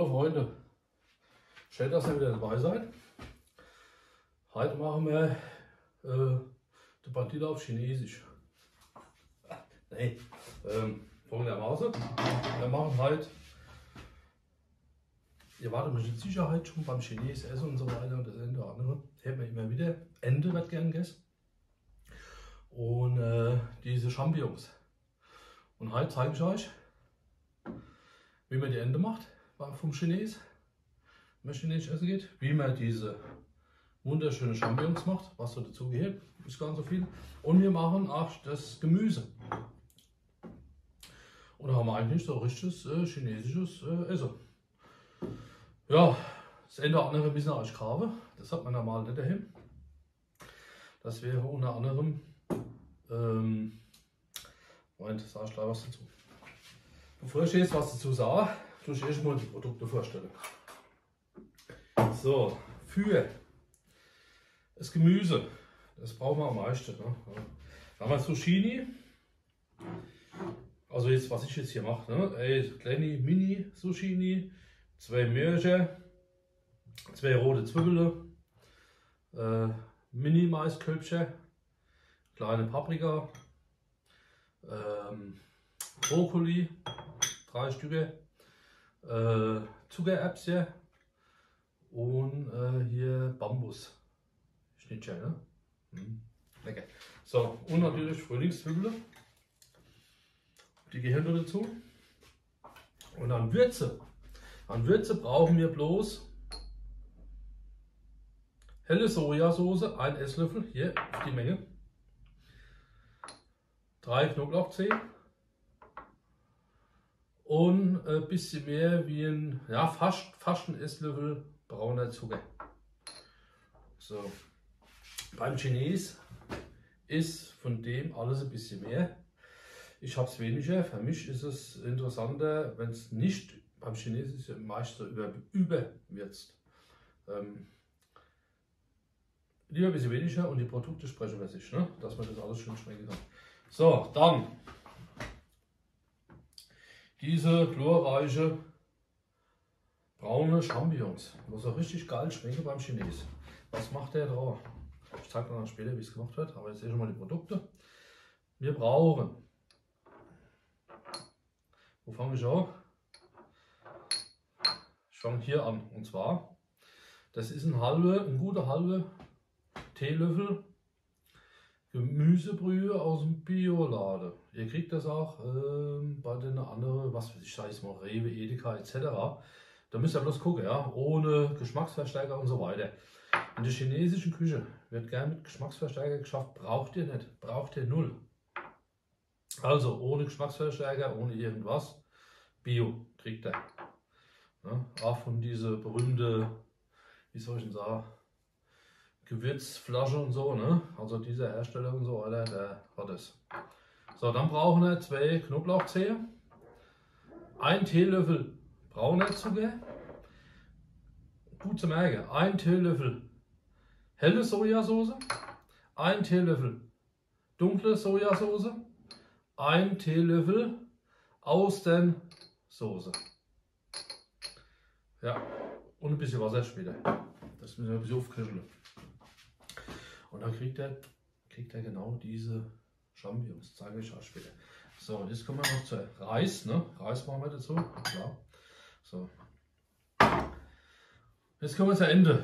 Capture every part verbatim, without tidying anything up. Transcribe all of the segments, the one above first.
Freunde, schön, dass ihr wieder dabei seid. Heute machen wir äh, die Bandita auf Chinesisch. Nee, ähm, folgendermaßen. Wir machen heute, ihr wartet mit Sicherheit schon beim Chinesen essen und so weiter und das eine oder andere. Hätten wir immer wieder. Ente wird gern gegessen. Und äh, diese Champignons. Und heute zeige ich euch, wie man die Ente macht vom Chines, wenn man Chinesisch essen geht, wie man diese wunderschönen Champignons macht, was so dazu gehört, ist gar nicht so viel. Und wir machen auch das Gemüse. Und da haben wir eigentlich so richtiges äh, chinesisches äh, Essen. Ja, das eine oder andere ein bisschen als Grave, das hat man normal nicht daheim. Das wäre unter anderem, ähm, Moment, sag ich gleich was dazu. Bevor ich jetzt was dazu sage, tue ich erst mal die Produkte vorstellen. So, für das Gemüse, das brauchen wir am meisten. Ne? Da haben wir Zucchini, also jetzt, was ich jetzt hier mache, ne? Ey, kleine Mini-Zucchini, zwei Möhrchen, zwei rote Zwiebeln, äh, Mini-Maiskölbchen, kleine Paprika, ähm, Brokkoli, drei Stücke, äh, Zuckererbsen und äh, hier Bambus. Schnittchen, ne? Hm. Lecker. So, und natürlich Frühlingszwiebeln. Die gehören noch dazu. Und an Würze. An Würze brauchen wir bloß helle Sojasauce, ein Esslöffel, hier auf die Menge. Drei Knoblauchzehen. Und ein bisschen mehr wie ein, ja, fast, fast ein Esslöffel brauner Zucker. So. Beim Chines ist von dem alles ein bisschen mehr. Ich habe es weniger. Für mich ist es interessanter, wenn es nicht, beim Chines ist ja meist so über, überwürzt. Ähm, lieber ein bisschen weniger und die Produkte sprechen für sich, ne? Dass man das alles schön schmecken kann. So, dann diese glorreiche braune Champignons. Muss auch richtig geil schmecken beim Chines. Was macht der drauf? Ich zeige noch später, wie es gemacht wird, aber jetzt sehe schon mal die Produkte. Wir brauchen, wo fange ich an? Ich fange hier an, und zwar, das ist ein halbe, ein guter halbe Teelöffel Gemüsebrühe aus dem Bioladen. Ihr kriegt das auch äh, bei den anderen, was weiß ich, sag ich mal, Rewe, Edeka et cetera. Da müsst ihr bloß gucken, ja, ohne Geschmacksverstärker und so weiter. In der chinesischen Küche wird gerne mit Geschmacksverstärker geschafft, braucht ihr nicht, braucht ihr null. Also ohne Geschmacksverstärker, ohne irgendwas, Bio kriegt ihr. Ja, auch von dieser berühmte, wie soll ich denn sagen, Gewürzflasche und so, ne? Also dieser Hersteller und so weiter, der hat es. So, dann brauchen wir zwei Knoblauchzehen, ein Teelöffel brauner Zucker, gut zu merken, ein Teelöffel helle Sojasauce, ein Teelöffel dunkle Sojasauce, ein Teelöffel Austernsoße. Ja, und ein bisschen Wasser später. Das müssen wir ein bisschen aufköcheln. Und dann kriegt er, kriegt er genau diese Champignons. Zeige ich euch später. So, jetzt kommen wir noch zu Reis. Ne? Reis machen wir dazu. Klar. So. Jetzt kommen wir zur Ente.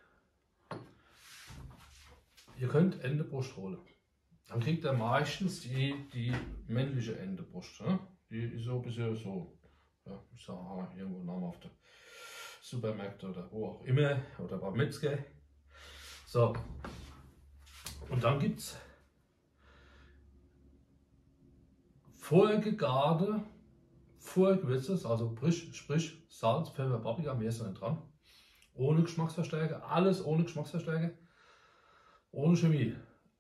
Ihr könnt Entebrust holen. Dann kriegt er meistens die, die männliche Entebrust. Ne? Die ist so ein bisschen so, ja, ich sage mal, irgendwo namhafte Supermärkte oder wo auch immer. Oder beim Metzger. So. Und dann gibt es vorgegarte, vorgewürztes, also sprich, sprich Salz, Pfeffer, Paprika, mehr ist nicht dran. Ohne Geschmacksverstärker, alles ohne Geschmacksverstärker, ohne Chemie.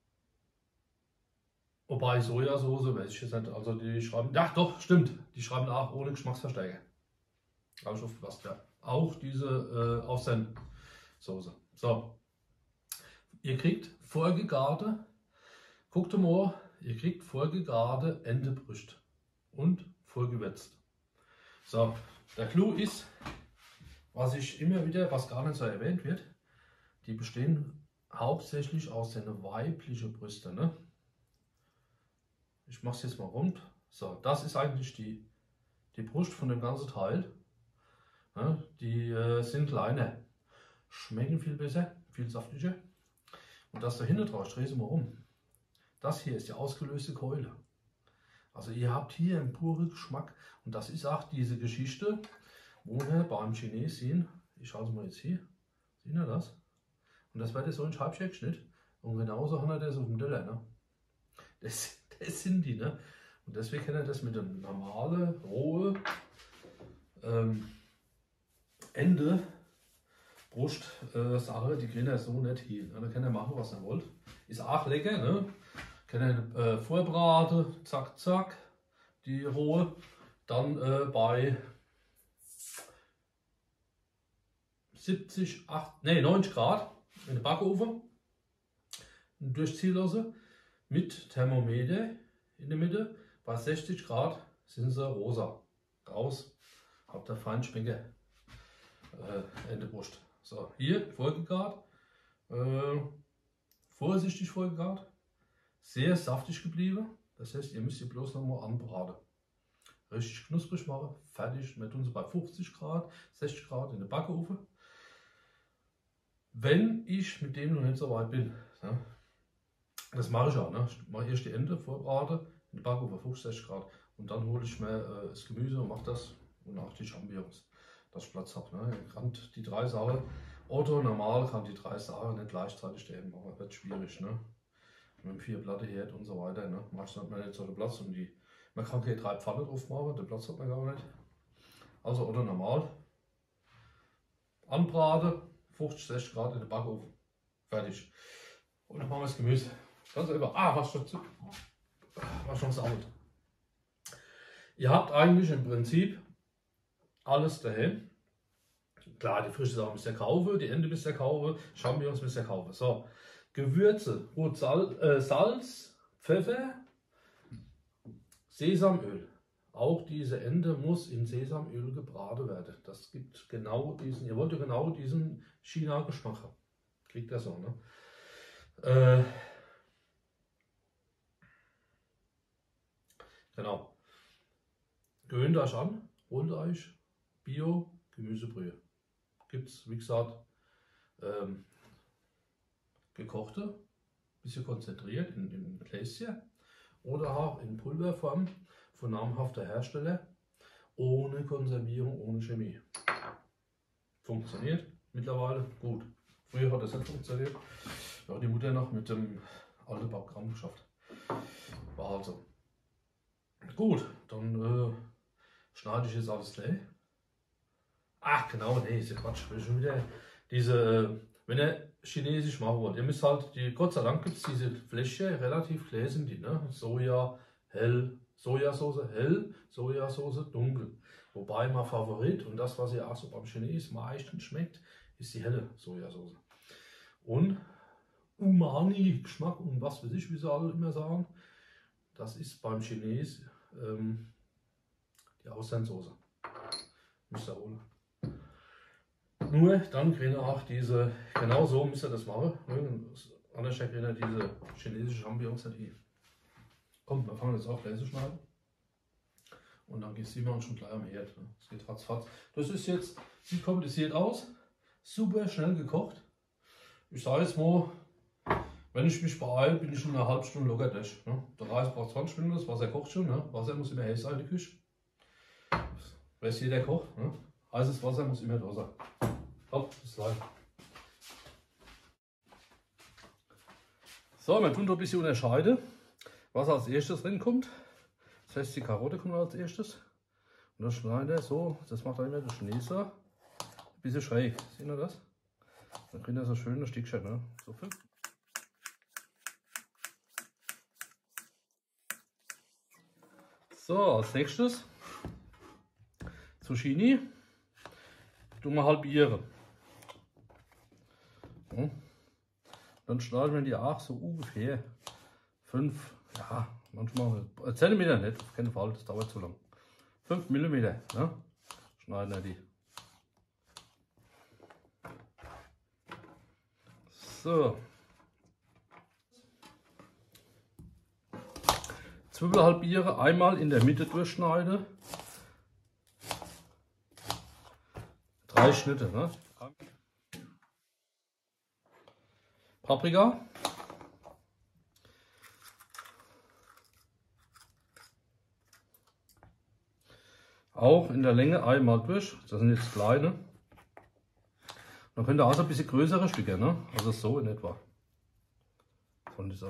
Wobei Sojasauce, weiß ich jetzt nicht, also die schreiben, ja doch, stimmt, die schreiben auch ohne Geschmacksverstärker. Habe ich aufgepasst, ja. Auch diese äh, Austernsoße. So. Ihr kriegt vorgegarte, guckt mal, ihr kriegt vorgegarte Entebrust und vorgewürzt. So, der Clou ist, was ich immer wieder, was gar nicht so erwähnt wird, die bestehen hauptsächlich aus den weiblichen Brüsten. Ne? Ich mache es jetzt mal rund. So, das ist eigentlich die, die Brust von dem ganzen Teil. Ne? Die äh, sind kleiner, schmecken viel besser, viel saftiger. Und das da hinten drauf, ich drehe es mal um. Das hier ist die ausgelöste Keule. Also ihr habt hier einen puren Geschmack. Und das ist auch diese Geschichte, wo wir beim Chinesen sehen. Ich schaue es mal jetzt hier. Sehen ihr das? Und das wird so ein Scheibchen geschnitten. Und genauso hat er das auf dem Teller. Ne? Das, das sind die. Ne? Und deswegen kann er das mit einem normalen, rohen ähm, Ende Brust äh, Sache, die kriegen er so nicht hin. Ne? Da kann er machen, was er wollt. Ist auch lecker. Ne? Kann er äh, vorbraten, zack, zack, die rohe. Dann äh, bei siebzig, acht, nee, neunzig Grad in den Backofen durchziehen lassen mit Thermometer in der Mitte. Bei sechzig Grad sind sie rosa. Raus, habt ihr feinen Schmecker äh, in der Brust. So, hier vorgegart, äh, vorsichtig vorgegart, sehr saftig geblieben. Das heißt, ihr müsst ihr bloß noch mal anbraten. Richtig knusprig machen, fertig. Wir tun sie bei fünfzig Grad, sechzig Grad in den Backofen. Wenn ich mit dem noch nicht so weit bin, ja, das mache ich auch. Ne? Ich mache erst die Ente vorbraten in den Backofen fünfzig, sechzig Grad und dann hole ich mir äh, das Gemüse und mache das und auch die Champignons, dass ich Platz habe. Ne? Ich kann die drei Sachen, Otto normal kann die drei Sachen nicht gleichzeitig stehen machen, das wird schwierig. Ne? Mit dem vier Platte Herd und so weiter, ne? Machst du nicht mehr nicht so den Platz und die, man kann keine drei Pfannen drauf machen, den Platz hat man gar nicht. Also Otto normal, anbraten, fünfzig, sechzig Grad in den Backofen, fertig. Und dann machen wir das Gemüse. Ganz einfach. Ah, was schon zu. War schon saut. Ihr habt eigentlich im Prinzip alles daheim. Klar, die frische Sachen müsst ihr kaufen, die Ente müsst ihr kaufen, Champignons müsst ihr kaufen. So, Gewürze, Rot, Sal äh, Salz, Pfeffer, Sesamöl. Auch diese Ente muss in Sesamöl gebraten werden. Das gibt genau diesen, ihr wollt ja genau diesen China-Geschmack haben. Kriegt ihr so, ne? Äh, genau. Gewöhnt euch an, holt euch Bio Gemüsebrühe. Gibt es, wie gesagt, ähm, gekochte, bisschen konzentriert in, in Gläschen oder auch in Pulverform von namhafter Hersteller, ohne Konservierung, ohne Chemie. Funktioniert mittlerweile gut. Früher hat das nicht funktioniert. Ja, die Mutter noch mit dem alten Backgramm geschafft. War also. Gut, dann äh, schneide ich jetzt alles gleich. Ach genau, nee, ist ja Quatsch. Ich will schon wieder diese, wenn ihr Chinesisch machen wollt, ihr müsst halt, die, Gott sei Dank gibt es diese Fläschchen, relativ klein sind die, ne? Soja hell, Sojasauce hell, Sojasauce dunkel. Wobei mein Favorit und das, was ihr auch so beim Chinesen meistens schmeckt, ist die helle Sojasauce. Und Umami, Geschmack und was weiß ich, wie sie alle immer sagen, das ist beim Chines ähm, die Austernsoße. Müsst ihr holen. Nur dann kriegen wir auch diese, genau so müsst ihr das machen. Anders kriegen wir diese chinesische Champignons nicht. Kommt, wir fangen jetzt auch gleich zu schneiden. Und dann geht Simon schon gleich am Herd. Das geht ratzfatz. Das ist jetzt, sieht kompliziert aus. Super schnell gekocht. Ich sage jetzt mal, wenn ich mich beeile, bin ich schon eine halbe Stunde locker durch. Ne? Der Reis braucht zwanzig Minuten, das Wasser kocht schon. Ne? Wasser muss immer heiß sein in der Küche. Weiß jeder kocht. Ne? Heißes Wasser muss immer da sein. Hopp, bis gleich. So, wir tun da ein bisschen unterscheiden, was als erstes drin kommt. Das heißt, die Karotte kommt als erstes. Und das schneidet so, das macht dann immer der Chinese. Ein bisschen schräg. Sehen ihr das? Dann kriegt er so schöne Stückchen. Ne? So viel. So, als nächstes Zucchini. Tun wir halbieren. Ja. Dann schneiden wir die auch so ungefähr fünf, ja, manchmal Zentimeter nicht, auf keinen Fall, das dauert zu lang. fünf Millimeter, ne? Schneiden wir die. So. Zwiebel halbiere, einmal in der Mitte durchschneide. Drei Schnitte, ne? Paprika. Auch in der Länge einmal durch. Das sind jetzt kleine. Dann könnt ihr auch so ein bisschen größere Stücke, ne? Also so in etwa. Von dieser.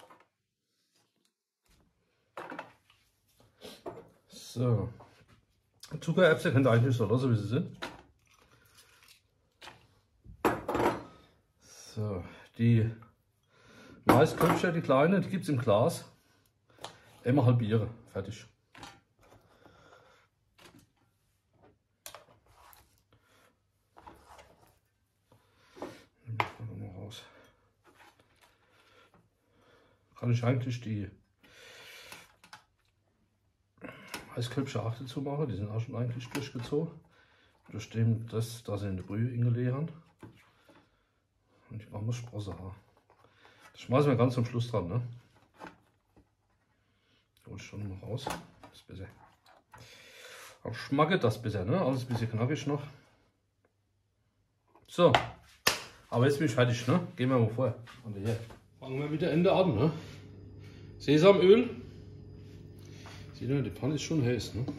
So. Zuckererbsen könnt ihr eigentlich so lassen, wie sie sind. So. Die Maisköpfchen, die kleinen, die gibt es im Glas. Immer halbieren. Fertig. Kann ich eigentlich die Maisköpfchen auch dazu machen, die sind auch schon eigentlich durchgezogen. Durch dem, das, da sie in der Brühe ingelegt. Und ich mache mal Sprosse haben. Das schmeißen wir ganz zum Schluss dran, ne? Hol ich schon noch raus. Das ist besser. Auch schmeckt das besser, ne? Alles ein bisschen knackig noch. So. Aber jetzt bin ich fertig, ne? Gehen wir mal vor. Und hier. Fangen wir wieder Ende an, ne? Sesamöl. Seht ihr, die Pfanne ist schon heiß, ne?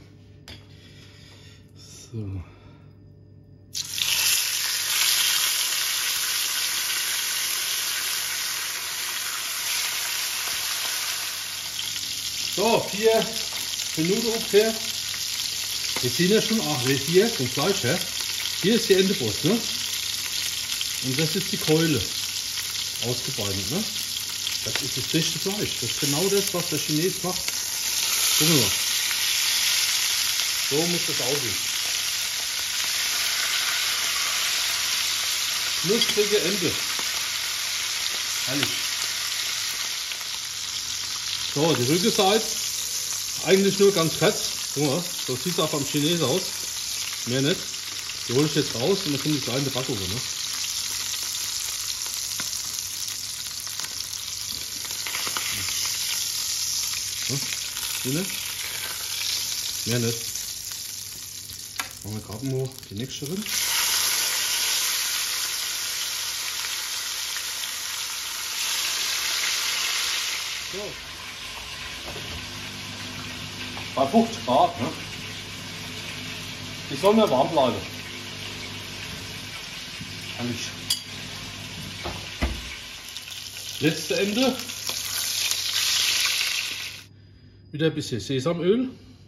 So. So, vier Minuten ungefähr. Wir sehen ja schon, ach, hier vom Fleisch her. Hier ist die Endebrust, ne? Und das ist die Keule. Ausgebreitet, ne? Das ist das frische Fleisch. Das ist genau das, was der Chines macht. Gucken wir mal. So muss das aussehen. Knusprige Ende. Herrlich. So, die Rückseite. Eigentlich nur ganz fett. Guck mal, so sieht es auch beim Chines aus. Mehr nicht. Die hole ich jetzt raus und dann kommt die kleine Backofen, ne? Mehr nicht. Machen wir gerade mal die nächste drin. So. Bei fünfzig Grad, ne? Die sollen ja warm bleiben. Herrlich. Letzte Ende. Wieder ein bisschen Sesamöl.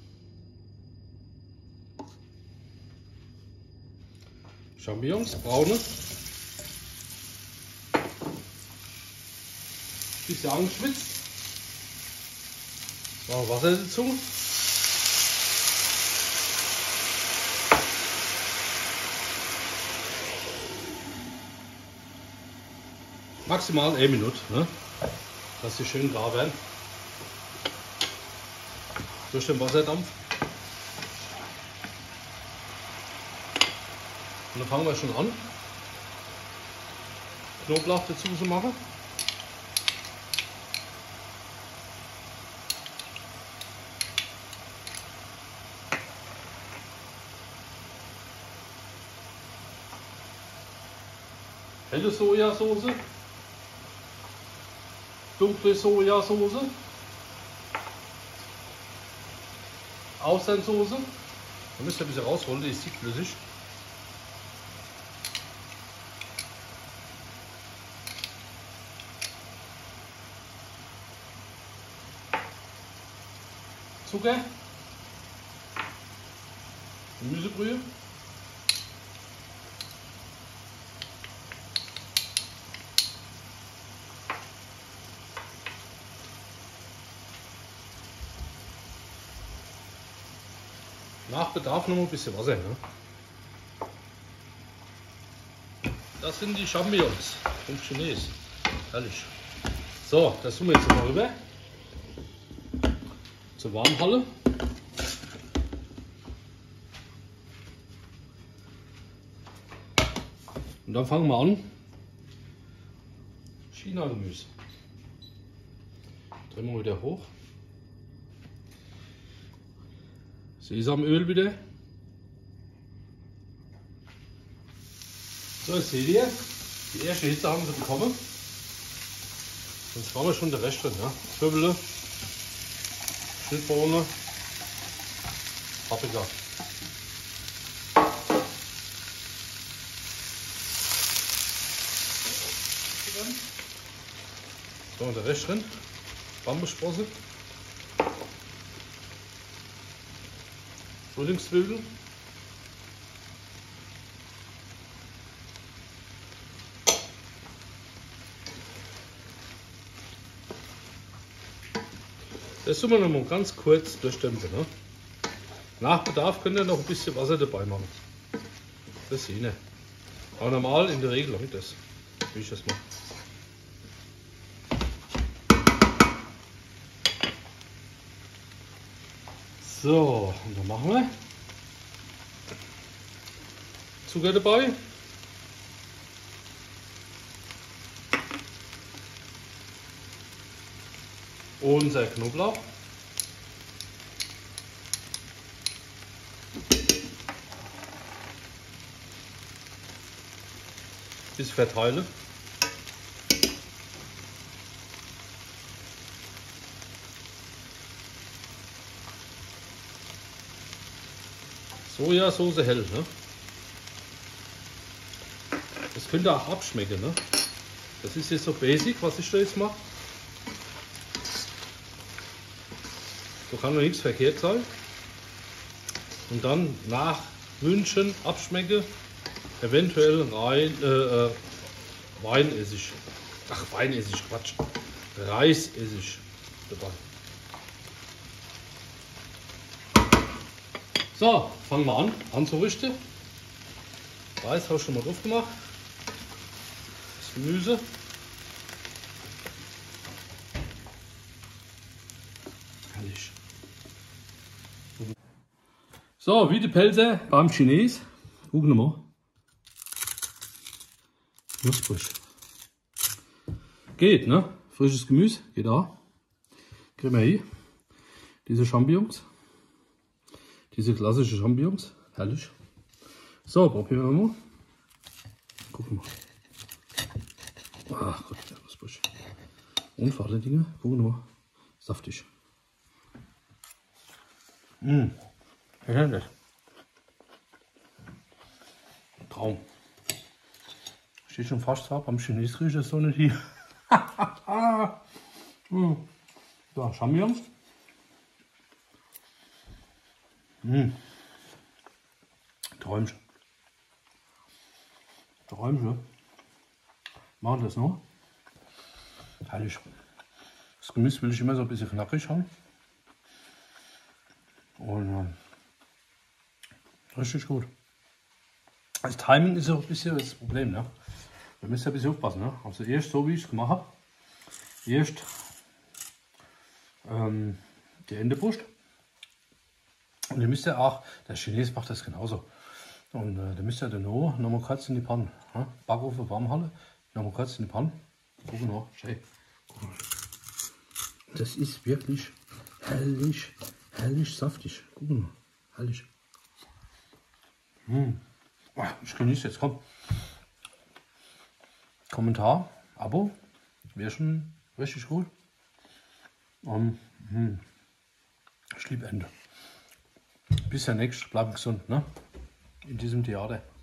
Champignons, braune. Bisschen angeschwitzt. Machen Wasser dazu. Maximal eine Minute, ne? Dass sie schön gar werden. Durch den Wasserdampf. Und dann fangen wir schon an, Knoblauch dazu zu machen. Helle Sojasauce, dunkle Sojasauce, Austernsoße. Da müsst ihr ein bisschen rausholen, die ist dickflüssig. Zucker, Gemüsebrühe, nach Bedarf noch ein bisschen Wasser. Ne? Das sind die Champignons vom Chines. Herrlich. So, das tun wir jetzt mal rüber zur Warmhalle. Und dann fangen wir an China-Gemüse. Drehen wir wieder hoch. Sesamöl bitte. So, jetzt seht ihr, die erste Hitze haben sie bekommen. Jetzt haben wir schon der Rest drin. Ja? Zwiebeln, Schnittbohnen, Paprika. So, und der Rest drin. Bambussprosse. Frühlingszwiebeln. Das tun wir noch mal ganz kurz durchdämpfen. Ne? Nach Bedarf könnt ihr noch ein bisschen Wasser dabei machen. Das sehe ich nicht. Aber normal in der Regel langt das, wie ich das mache. So, und dann machen wir Zucker dabei. Unser Knoblauch. Bis verteile. Sojasauce hell, ne? Das könnt ihr auch abschmecken, ne? Das ist jetzt so basic, was ich da jetzt mache. So kann noch nichts verkehrt sein. Und dann nach Wünschen abschmecken, eventuell rein, äh, äh, Weinessig. Ach, Weinessig, Quatsch. Reisessig dabei. So, fangen wir an, anzurichten. Reis habe ich schon mal drauf gemacht. Das Gemüse. Herrlich. So, wie die Pelze beim Chines. Gucken wir mal. Knusprig. Geht, ne? Frisches Gemüse, geht auch. Kriegen wir hier. Diese Champignons. Diese klassischen Champignons. Herrlich. So, probieren wir mal. Gucken wir. Ach Gott, der knusprig. Und für alle Dinge, gucken wir mal. Saftig. Mmh. Herrlich. Traum. Steht schon fast ab, am Chinesen riecht das so nicht hier. mm. So, Champignons. Mm. Träumchen. Träumchen. Machen das noch. Herrlich. Das Gemüse will ich immer so ein bisschen knackig haben. Und äh, richtig gut. Das Timing ist auch ein bisschen das Problem, ne? Wir müssen ein bisschen aufpassen, ne? Also erst so wie ich es gemacht habe. Erst ähm, die Endebrust. Und ihr müsst ja auch, der Chines macht das genauso. Und äh, da müsst ihr dann noch, noch mal kurz in die Pfanne. Ne? Backofen warm halten, noch mal kurz in die Pfanne. Gucken noch, schön. Das ist wirklich herrlich, herrlich saftig. Gucken mal, herrlich. Mmh. Ich genieße jetzt, komm. Kommentar, Abo, wäre schon richtig gut. Und, hm, ich liebe Ende. Bis der nächste, bleibt gesund, ne? In diesem Theater.